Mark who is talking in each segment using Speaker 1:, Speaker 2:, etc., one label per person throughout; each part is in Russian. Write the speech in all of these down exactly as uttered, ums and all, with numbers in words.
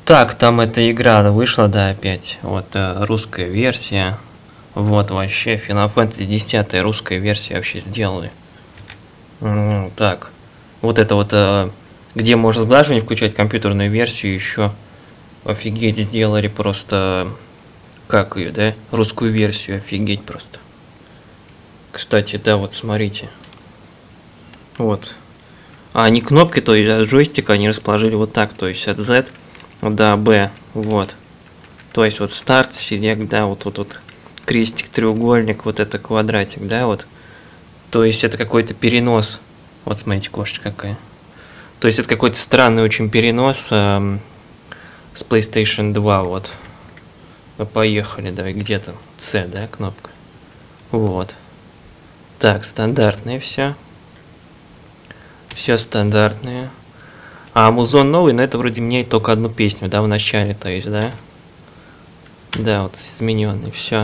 Speaker 1: Так, там эта игра вышла, да, опять. Вот э, русская версия. Вот вообще Final Fantasy десять русская версия вообще сделали. М, Так, вот это вот, э, где можно сглаживание включать компьютерную версию, еще офигеть сделали просто, как ее, да, русскую версию, офигеть просто. Кстати, да, вот смотрите, вот. А они кнопки, то есть от джойстика они расположили вот так, то есть от Z до B, вот. То есть вот старт, селект, да, вот тут вот, крестик, треугольник, вот это квадратик, да, вот. То есть это какой-то перенос. Вот смотрите, кошечка какая. То есть это какой-то странный очень перенос эм, с PlayStation два, вот. Ну, поехали, давай, где там? C, да, кнопка. Вот. Так, стандартные все. Все стандартные. А музон новый, но это вроде меняет только одну песню, да, в начале, то есть, да? Да, вот измененный, все.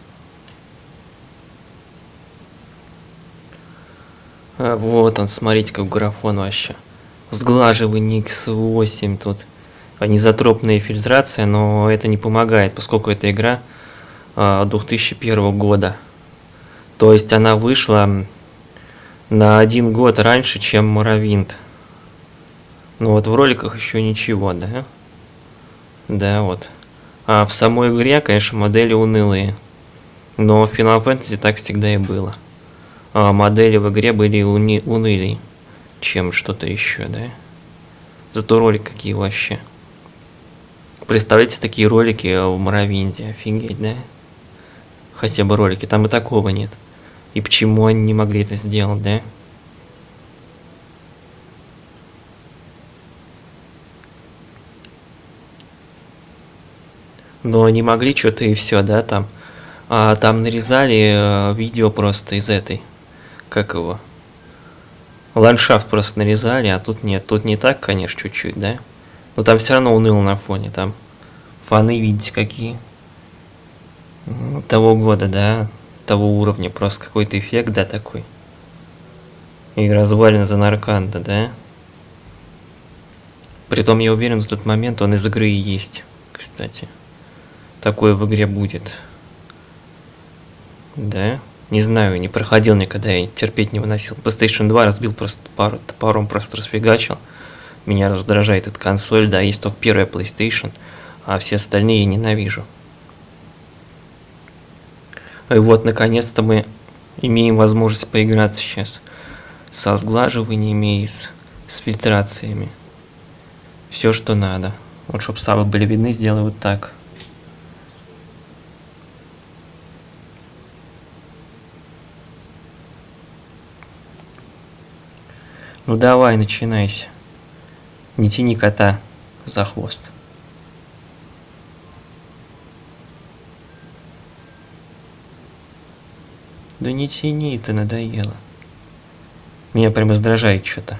Speaker 1: А, вот он, смотрите, как графон вообще. Сглаживание икс восемь тут. Анизотропная фильтрация, но это не помогает, поскольку эта игра а, две тысячи первого года. То есть она вышла на один год раньше, чем Morrowind. Ну вот в роликах еще ничего, да? Да, вот. А в самой игре, конечно, модели унылые. Но в Final Fantasy так всегда и было. А модели в игре были уни унылее, чем что-то еще, да? Зато ролик какие вообще. Представляете, такие ролики в Morrowind, офигеть, да? Хотя бы ролики, там и такого нет. И почему они не могли это сделать, да? Но не могли что-то и все, да, там. А там нарезали э, видео просто из этой, как его, ландшафт просто нарезали, а тут нет. Тут не так, конечно, чуть-чуть, да? Но там все равно уныло на фоне, там фоны, видите, какие. М, Того года, да, того уровня, просто какой-то эффект, да, такой. И развалина за Нарканда, да? Притом, я уверен, в тот момент он из игры и есть, кстати. Такое в игре будет. Да? Не знаю, не проходил никогда, я терпеть не выносил. PlayStation два разбил просто пару, топором просто расфигачил. Меня раздражает эта консоль, да, есть только первая PlayStation, а все остальные я ненавижу. И вот, наконец-то мы имеем возможность поиграться сейчас со сглаживаниями и с, с фильтрациями. Все, что надо. Вот, чтобы сабы были видны, сделаю вот так. Ну давай, начинайся. Не тяни кота за хвост. Да не тяни, это надоело. Меня прям раздражает что-то.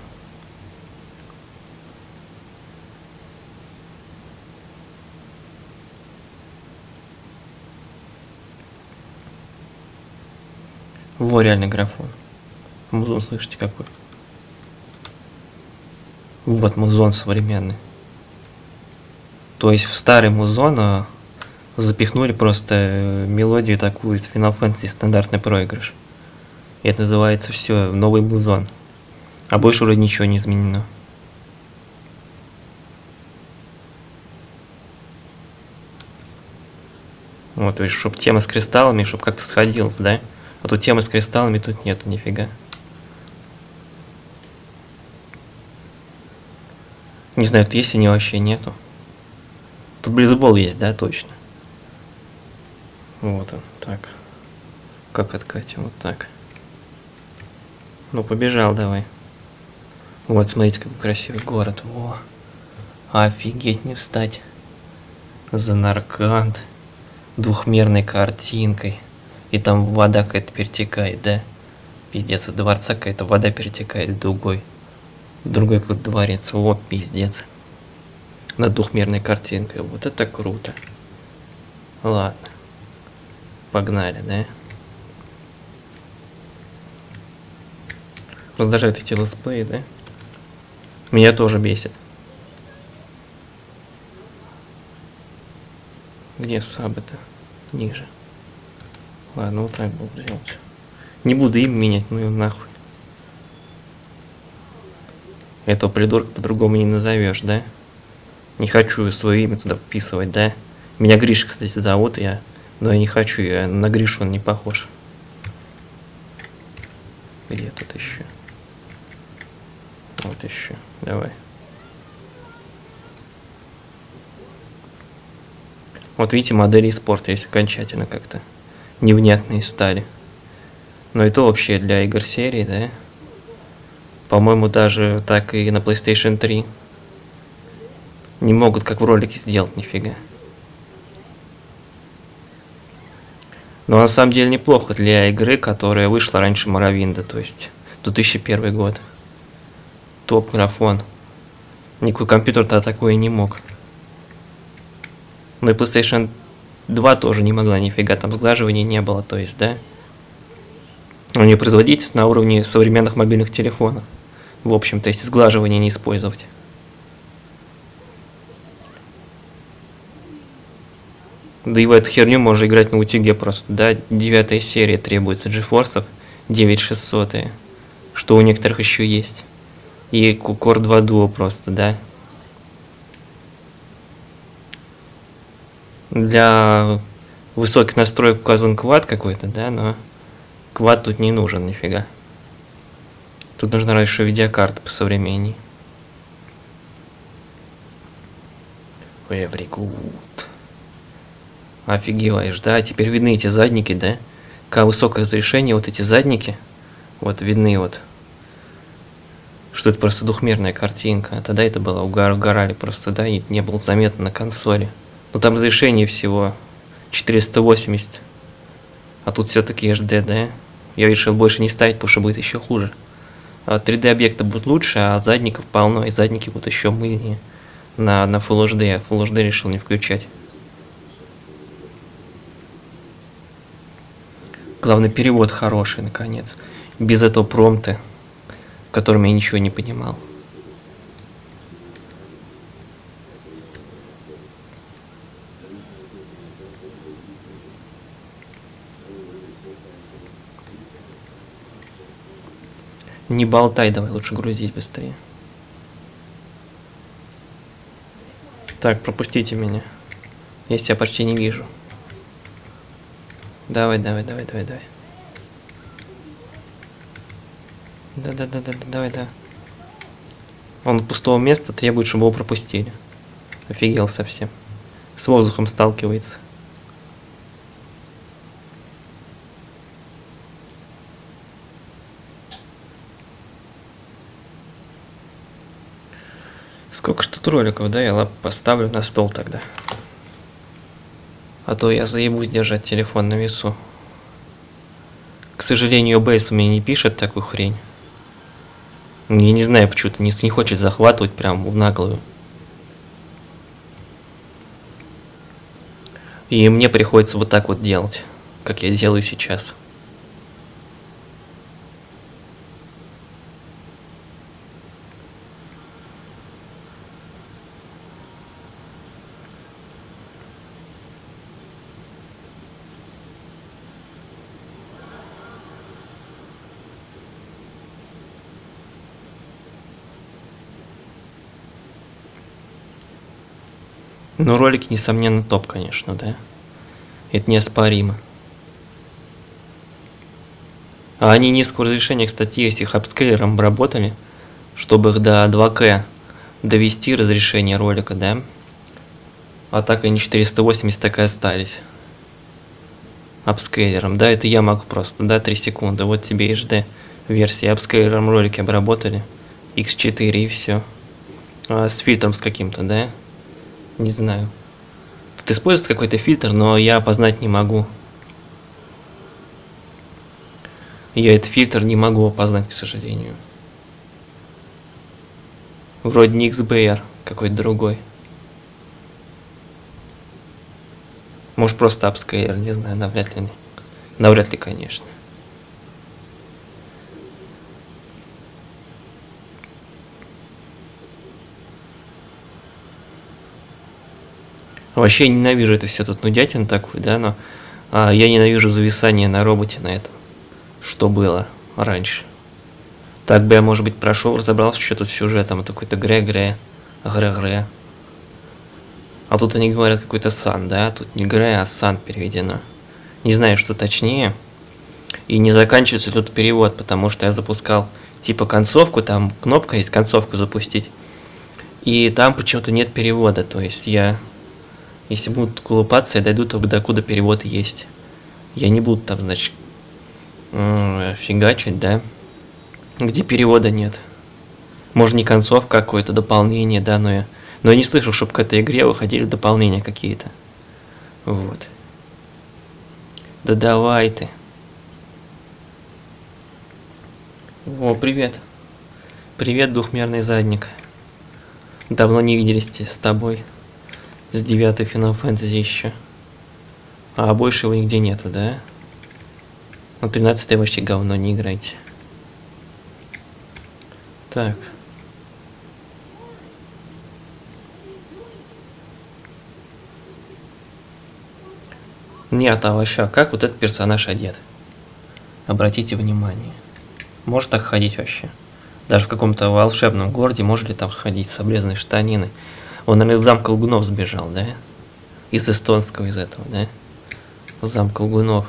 Speaker 1: Во, реально графон. Музон, слышите, какой? Вот музон современный. То есть в старый музон а, запихнули просто э, мелодию такую из Final Fantasy, стандартный проигрыш. И это называется все новый музон. А больше вроде ничего не изменено. Вот, то есть, чтобы тема с кристаллами, чтобы как-то сходилась, да? А тут темы с кристаллами тут нету нифига. Не знаю, тут есть они вообще нету. Тут близбол есть, да, точно. Вот он, так. Как откатим, вот так. Ну, побежал давай. Вот, смотрите, какой красивый город. Во. Офигеть, не встать. За Нарканд. Двухмерной картинкой. И там вода какая-то перетекает, да? Пиздец, от дворца какая-то вода перетекает в другой. В другой какой-то дворец. О, пиздец. Над двухмерной картинкой. Вот это круто. Ладно. Погнали, да? Раздражают эти летсплеи, да? Меня тоже бесит. Где сабы-то? Ниже. Ладно, вот так буду делать. Не буду им менять, ну и нахуй. Этого придурка по-другому не назовешь, да? Не хочу свое имя туда вписывать, да? Меня Гриша, кстати, зовут, я. Но я не хочу, я на Гришу он не похож. Где тут еще? Вот еще. Давай. Вот видите, модели спорта есть окончательно как-то невнятные стали. Но это вообще для игр серии, да? По-моему, даже так и на PlayStation три. Не могут, как в ролике, сделать нифига. Но на самом деле неплохо для игры, которая вышла раньше Моровинда, то есть две тысячи первый год. Топ графон. Никакой компьютер тогда такое не мог. Но и PlayStation два тоже не могла нифига, там сглаживания не было, то есть, да? У нее производительность на уровне современных мобильных телефонов. В общем-то, если сглаживание не использовать. Да и в эту херню можно играть на утюге просто, да? Девятая серия требуется GeForce девять тысяч шестьсот, что у некоторых еще есть. И Core два Duo просто, да? Для высоких настроек указан квад какой-то, да, но квад тут не нужен нифига. Тут нужна разве что видеокарта посовременней. Very good. Офигеваешь, да? Теперь видны эти задники, да? Какое высокое разрешение, вот эти задники. Вот видны вот. Что это просто двухмерная картинка. А тогда это было, угор, угорали просто, да? И не было заметно на консоли. Но там разрешение всего четыреста восемьдесят. А тут все-таки эйч ди, да? Я решил больше не ставить, потому что будет еще хуже. три дэ объекты будут лучше, а задников полно, и задники будут еще мыльнее. На, на Full эйч ди. Я Full эйч ди решил не включать. Главное, перевод хороший, наконец. Без этого промпта, в котором я ничего не понимал. Не болтай, давай лучше грузить быстрее. Так, пропустите меня. Я тебя почти не вижу. Давай, давай, давай, давай, давай. Да, да, да, да, давай, да. Он пустого места требует, чтобы его пропустили. Офигел совсем. С воздухом сталкивается. Сколько ж тут роликов, да? Я лап поставлю на стол тогда. А то я заебусь держать телефон на весу. К сожалению, о бэ эс у меня не пишет такую хрень. Я не знаю, почему-то не, не хочет захватывать прям в наглую. И мне приходится вот так вот делать, как я делаю сейчас. Но ролики, несомненно, топ, конечно, да? Это неоспоримо. А они низкого разрешения, кстати, есть, их апскейлером обработали, чтобы их до два ка довести разрешение ролика, да? А так они четыреста восемьдесят так и остались. Апскейлером, да, это я могу просто, да, три секунды. Вот тебе эйч ди версии, апскейлером ролики обработали. икс четыре и все. А с фильтром с каким-то, да? Не знаю. Тут используется какой-то фильтр, но я опознать не могу. Я этот фильтр не могу опознать, к сожалению. Вроде не икс би ар, какой-то другой. Может, просто апскейлер, не знаю, навряд ли. Навряд ли, конечно. Вообще ненавижу это все тут нудятин такой, да, но а, я ненавижу зависание на роботе на этом, что было раньше. Так бы я, может быть, прошел, разобрался, что тут сюжетом, это какой-то гре-гре, гре-гре. А тут они говорят какой-то сан, да, тут не гре, а сан переведено. Не знаю, что точнее. И не заканчивается тут перевод, потому что я запускал типа концовку, там кнопка есть концовку запустить. И там почему-то нет перевода, то есть я, если буду колупаться, я дойду только до куда перевод есть. Я не буду там, значит, фигачить, да, где перевода нет. Может, не концовка, какое-то дополнение, да, но я, но я не слышал, чтобы к этой игре выходили дополнения какие-то. Вот. Да давай ты. О, привет. Привет, двухмерный задник. Давно не виделись с тобой. С девятой Final Fantasy еще. А больше его нигде нету, да? На тринадцатой вообще говно, не играйте. Так. Нет, а вообще, как вот этот персонаж одет? Обратите внимание. Может так ходить вообще? Даже в каком-то волшебном городе может ли там ходить с обрезанной штанины? Он, наверное, из замка Лгунов сбежал, да? Из эстонского, из этого, да? Замка Лгунов.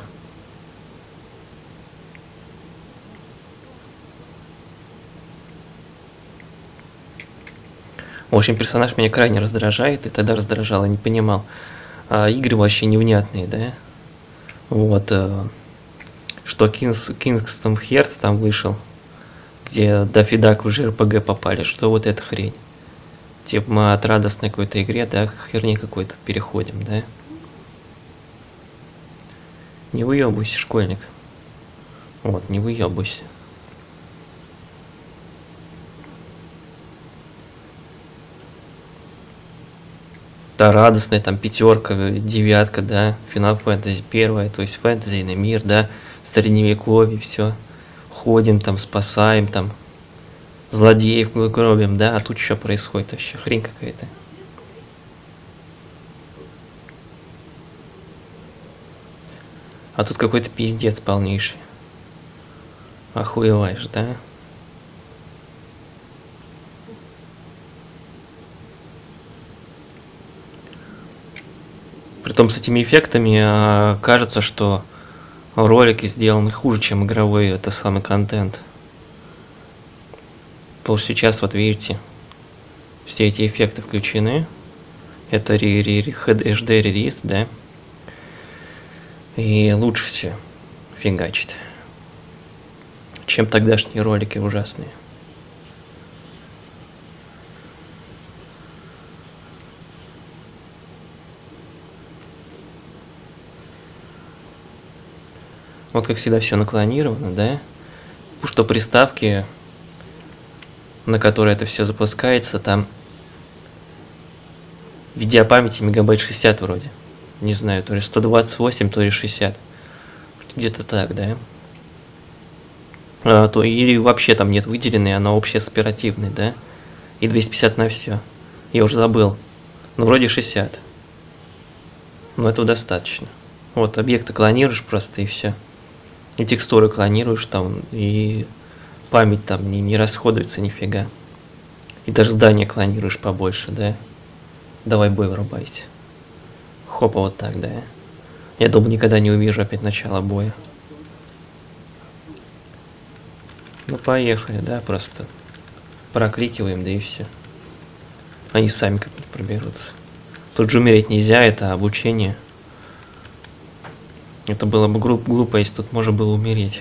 Speaker 1: В общем, персонаж меня крайне раздражает, и тогда раздражал, я не понимал. А игры вообще невнятные, да? Вот. А, что Kings, Kingston Hearts там вышел, где дофига уже эр пэ гэ попали, что вот эта хрень. Типа мы от радостной какой-то игре, да, к херне какой-то переходим, да? Не выебывайся, школьник. Вот, не выебывайся. Да, радостная, там пятерка, девятка, да, Final Fantasy первая, то есть фэнтезийный мир, да, средневековье, все. Ходим там, спасаем там, злодеев гробим, да, а тут что происходит вообще, хрень какая-то. А тут какой-то пиздец полнейший. Охуеваешь, да? Притом с этими эффектами а, кажется, что ролики сделаны хуже, чем игровой, это самый контент. Потому что сейчас, вот видите, все эти эффекты включены. Это эйч ди релиз, да? И лучше все фигачит, чем тогдашние ролики ужасные. Вот как всегда все наклонировано, да? Что приставки, на которые это все запускается, там видеопамяти мегабайт шестьдесят вроде. Не знаю, то ли сто двадцать восемь, то ли шестьдесят. Где-то так, да? А, то или вообще там нет выделенной, она общая с оперативной, да? И двести пятьдесят на все. Я уже забыл. Ну, вроде шестьдесят. Но этого достаточно. Вот, объекты клонируешь просто и все. И текстуры клонируешь там, и память там не, не расходуется нифига. И даже здание клонируешь побольше, да? Давай бой вырубайся. Хопа, вот так, да? Я думаю, никогда не увижу опять начало боя. Ну, поехали, да, просто прокрикиваем, да и все. Они сами как-нибудь проберутся. Тут же умереть нельзя, это обучение. Это было бы глупо, если тут можно было умереть.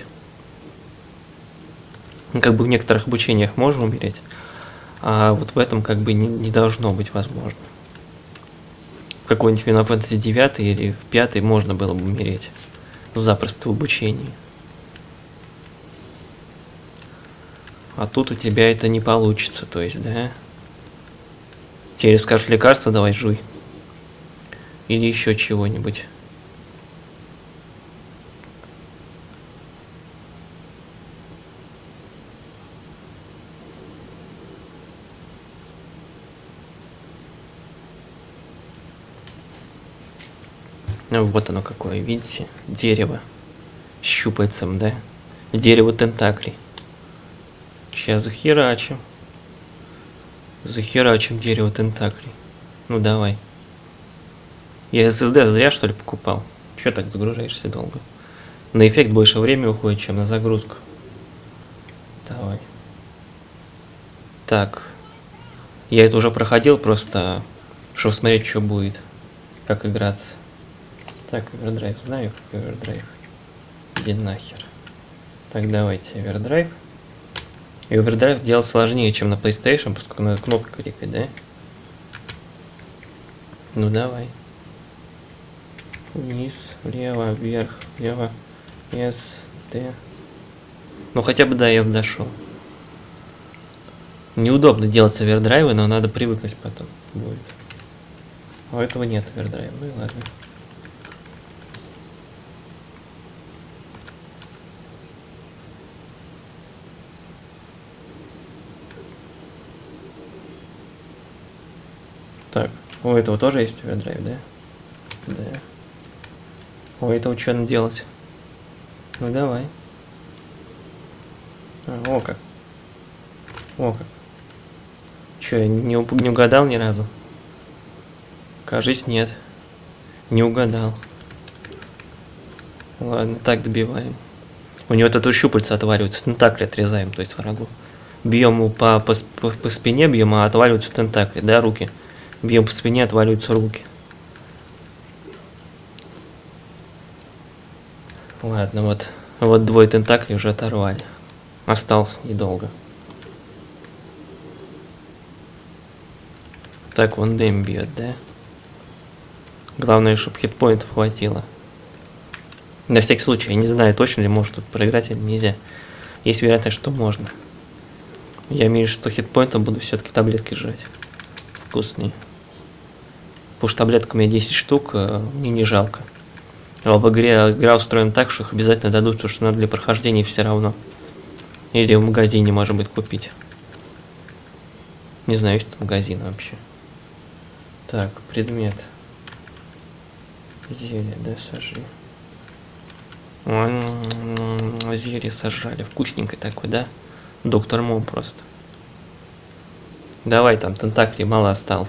Speaker 1: Ну, как бы в некоторых обучениях можно умереть, а вот в этом как бы не, не должно быть возможно. В какой-нибудь Final Fantasy девять или в пятой можно было бы умереть запросто в обучении. А тут у тебя это не получится, то есть, да? Тебе скажешь лекарство, давай жуй. Или еще чего-нибудь. Ну, вот оно какое, видите? Дерево. С щупальцем, да? Дерево тентаклей. Сейчас захерачим. Захерачим дерево тентаклей. Ну давай. Я эс эс ди зря что ли покупал? Че так загружаешься долго? На эффект больше времени уходит, чем на загрузку. Давай. Так. Я это уже проходил, просто чтобы смотреть, что будет. Как играться. Так, овердрайв. Знаю, как овердрайв. Иди нахер. Так, давайте овердрайв. И овердрайв делать сложнее, чем на PlayStation, поскольку надо кнопку кликать, да? Ну давай. Вниз, влево, вверх, влево, S, T. Ну хотя бы до S дошел. Неудобно делать овердрайвы, но надо привыкнуть потом будет. А у этого нет овердрайва, ну и ладно. Так, у этого тоже есть овердрайв, да? Да. У этого что надо делать? Ну давай. А, о как. О как. Че, я не, уп- не угадал ни разу? Кажись, нет. Не угадал. Ладно, так добиваем. У него это щупальца отваливаются, тентакли отрезаем, то есть врагу. Бьем его по, по, по, по спине, бьем, а отваливаются тентакли, да, руки. Бьем по спине, отваливаются руки. Ладно, вот, вот двое тентаклей уже оторвали. Осталось недолго. Так, вон дэм бьет, да? Главное, чтобы хитпоинтов хватило. На всякий случай, я не знаю, точно ли может тут проиграть или нельзя. Есть вероятность, что можно. Я имею в виду, что хитпоинтом буду все-таки таблетки жрать. Вкусные. Потому что таблеток у меня десять штук, мне не жалко. А в игре игра устроена так, что их обязательно дадут, потому что надо для прохождения все равно. Или в магазине, может быть, купить. Не знаю, что магазин вообще. Так, предмет. Зелье, да, сожри. Зелье сожрали. Вкусненькое такой, да? Доктор Мом просто. Давай, там тентаклей мало осталось.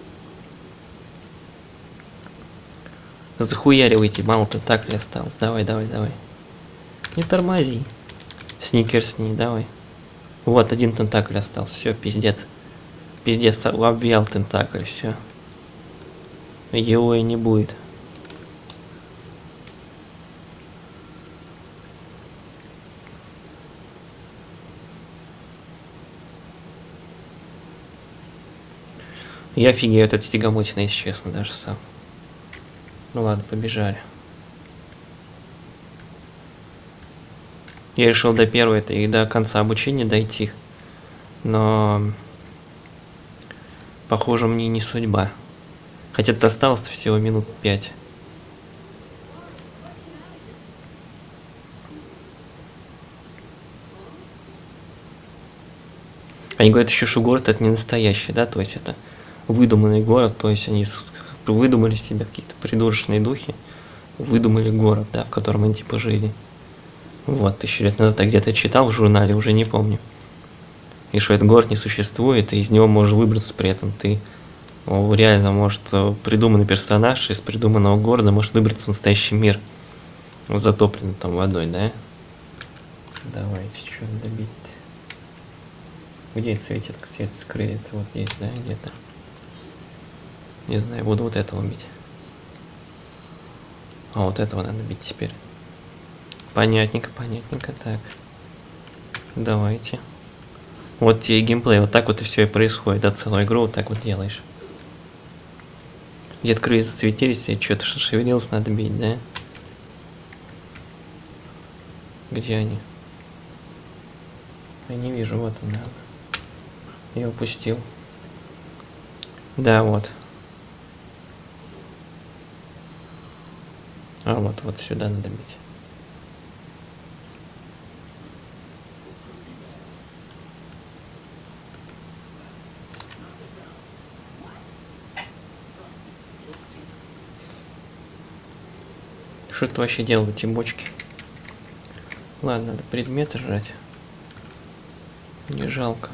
Speaker 1: Захуяривайте, мало тентаклей осталось. Давай, давай, давай. Не тормози. Сникерсни, давай. Вот, один тентакль остался. Все, пиздец. Пиздец, обвял тентакль, все. Его и не будет. Я офигею, этот стигомотина, если честно, даже сам. Ну ладно, побежали. Я решил до первой и до конца обучения дойти. Но похоже, мне не судьба. Хотя тут осталось всего минут пять. Они говорят еще, что город это не настоящий, да, то есть это выдуманный город, то есть они выдумали себе какие-то придурочные духи, выдумали город, да, в котором они типа жили. Вот, тысячу лет назад я где-то читал в журнале, уже не помню. И что этот город не существует, и из него можешь выбраться при этом. Ты о, реально, может, придуманный персонаж из придуманного города может выбраться в настоящий мир. Затопленный там водой, да? Давайте, что добить? Где это светит? Свет скрыт. Вот есть, да, где-то. Не знаю, буду вот этого бить. А вот этого надо бить теперь. Понятненько, понятненько, так. Давайте. Вот тебе и геймплей, вот так вот и все и происходит, да, целую игру вот так вот делаешь. Где-то крылья засветились, и что-то шевелилось, надо бить, да? Где они? Я не вижу, вот он, да. Я упустил. Да, вот. А вот, вот сюда надо бить. Что это вообще делают эти бочки? Ладно, надо предметы жрать. Не жалко.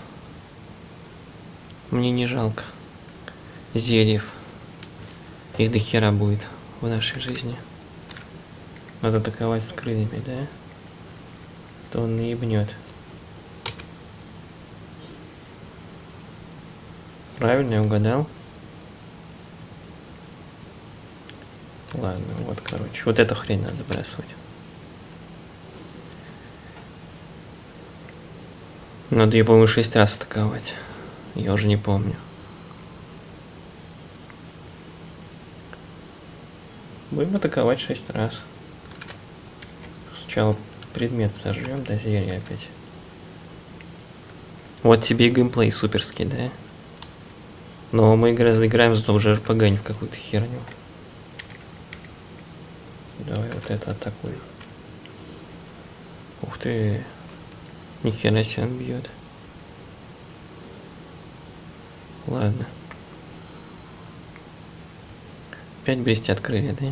Speaker 1: Мне не жалко зельев. Их до хера будет в нашей жизни. Надо атаковать с крыльями, да? То он наебнет. Правильно я угадал? Ладно, вот, короче. Вот эту хрень надо сбрасывать. Надо ее, по-моему, шесть раз атаковать. Я уже не помню. Будем атаковать шесть раз. Сначала предмет сожжем, до зелья опять. Вот тебе и геймплей суперский, да? Но мы играем зато уже эр пи джи, не в какую-то херню. Давай вот это атакуем. Ух ты. Нихера себе он бьет. Ладно. Опять блестят крылья, да?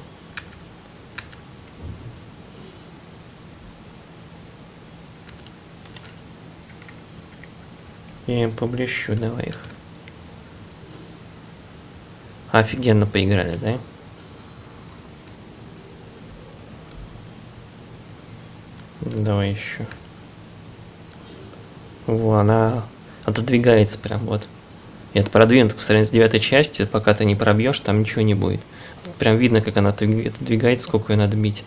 Speaker 1: Я им поблещу, давай их. Офигенно поиграли, да? Давай еще. Во, она отодвигается прям вот. И это продвинуто по сравнению с девятой частью, пока ты не пробьешь, там ничего не будет. Прям видно, как она отодвигается, сколько ее надо бить.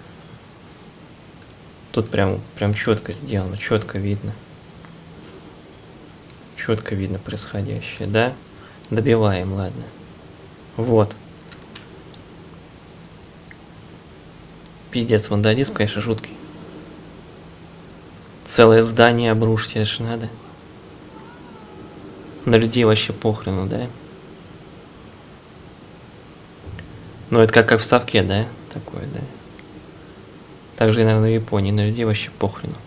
Speaker 1: Тут прям, прям четко сделано, четко видно. Четко видно происходящее, да? Добиваем, ладно. Вот. Пиздец, вандализм, конечно, жуткий. Целое здание обрушить, это ж надо. На людей вообще похрену, да? Ну, это как, как в совке, да? Такое, да? Так же, наверное, в Японии. На людей вообще похрену.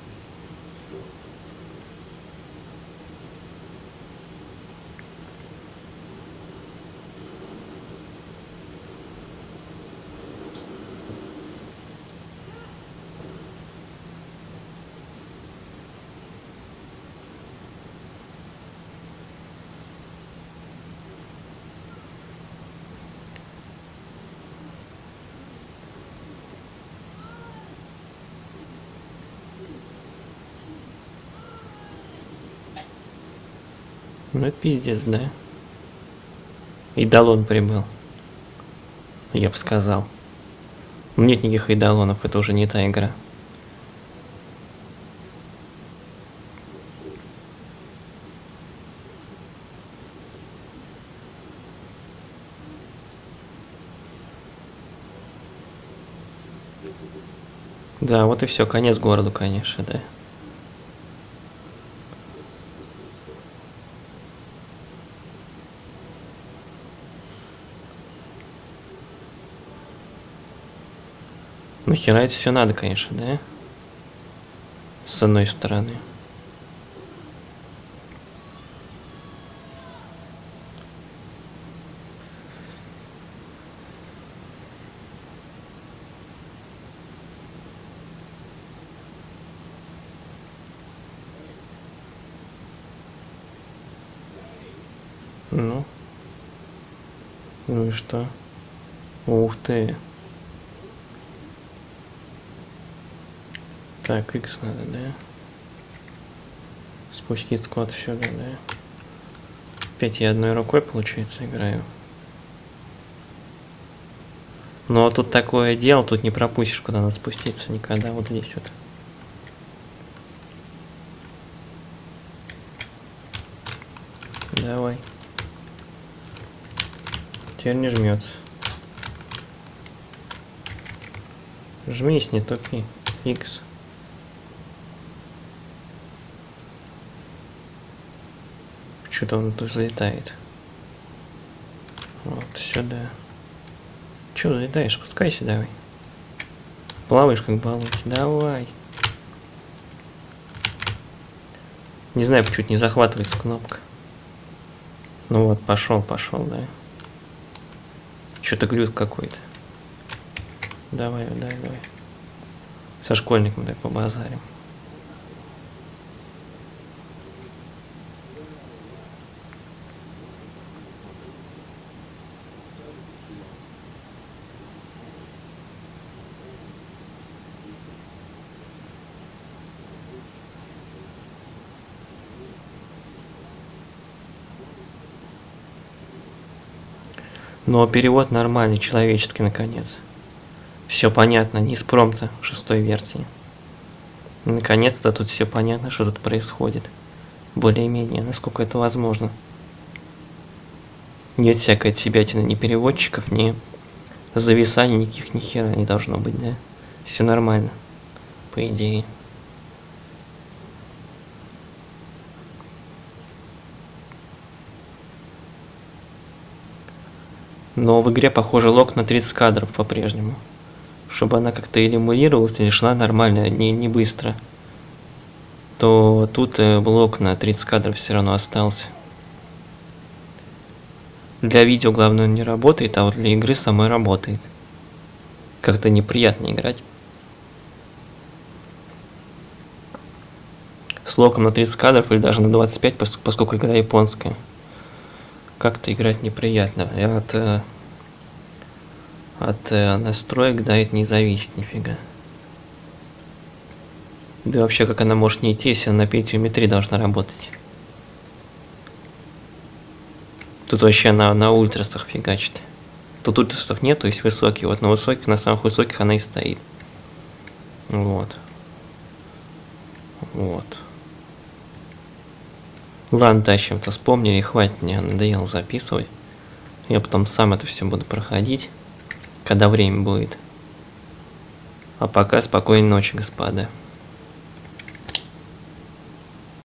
Speaker 1: Ну, пиздец, да? Идолон прибыл. Я бы сказал. Нет никаких идолонов, это уже не та игра. Да, вот и все, конец городу, конечно, да. Нахера это все надо, конечно, да? С одной стороны. Ну. Ну и что? Ух ты. Так, X надо, да? Спустить скот сюда, да? Опять я одной рукой, получается, играю. Но тут такое дело, тут не пропустишь, куда надо спуститься никогда. Вот здесь вот. Давай. Теперь не жмется. Жмись, не тупи. X. Что-то он тут залетает. Вот сюда. Че залетаешь? Спускайся давай. Плаваешь как баллонки. Давай. Не знаю, почему-то не захватывается кнопка. Ну вот, пошел, пошел, да. Что-то глюк какой-то. Давай, давай, давай. Со школьником так побазарим. Но перевод нормальный, человеческий, наконец. Все понятно, не из промпта шестой версии. Наконец-то тут все понятно, что тут происходит. Более-менее, насколько это возможно. Нет всякой отсебятины ни переводчиков, ни зависаний никаких, ни хера не должно быть, да? Все нормально, по идее. Но в игре, похоже, лог на тридцать кадров по-прежнему. Чтобы она как-то или эмулировалась, или шла нормально, не, не быстро. То тут э, блок на тридцать кадров все равно остался. Для видео, главное, он не работает, а вот для игры самой работает. Как-то неприятно играть. С локом на тридцать кадров или даже на двадцать пять, поскольку игра японская. Как-то играть неприятно. И от, э, от э, настроек, да, это не зависит нифига. Да и вообще, как она может не идти, если она на Pentium три должна работать. Тут вообще на, на ультрасах фигачит. Тут ультрасов нет, то есть высокие. Вот на высоких, на самых высоких она и стоит. Вот. Вот. Ладно, да, чем-то вспомнили, хватит, мне надоело записывать. Я потом сам это все буду проходить, когда время будет. А пока спокойной ночи, господа.